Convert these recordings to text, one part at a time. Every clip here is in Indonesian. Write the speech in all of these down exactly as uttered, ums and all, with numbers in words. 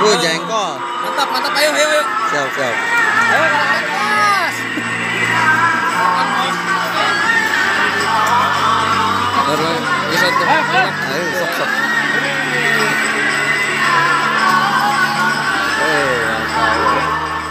Uh, jengkol. Mantap, mantap. Ayo, ayo, ayo. Siap, siap. Ayo, Mas. Baru bisa tuh. Ayo, sok, sok. Eh, mantap.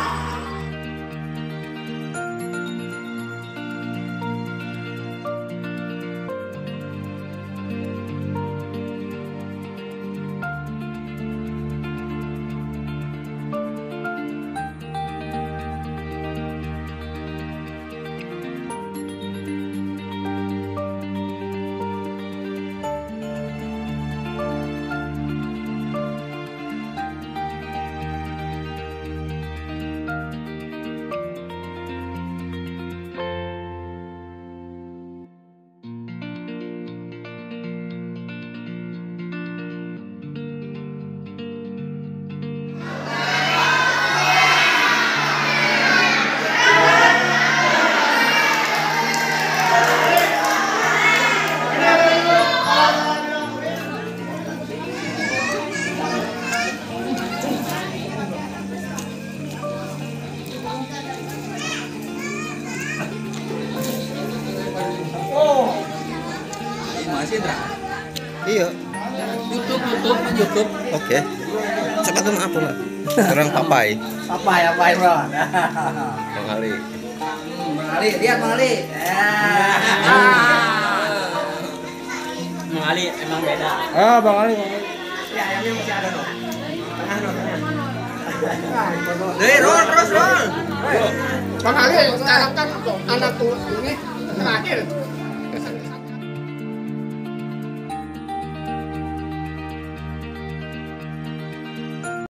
Masih Indra. Iya. YouTube, YouTube, YouTube. Oke. Cepat tuh maaf lah. Orang papai. Papai, papai, bro. Bang Ali. Bang Ali, lihat Bang Ali. Bang Ali emang beda. Ah, Bang Ali, Bang Ali. Ya, ayamnya masih ada dong. Tengah dong, tengah. Deh, roll, terus roll. Bang Ali sekarang kan anak tuh ini terakhir.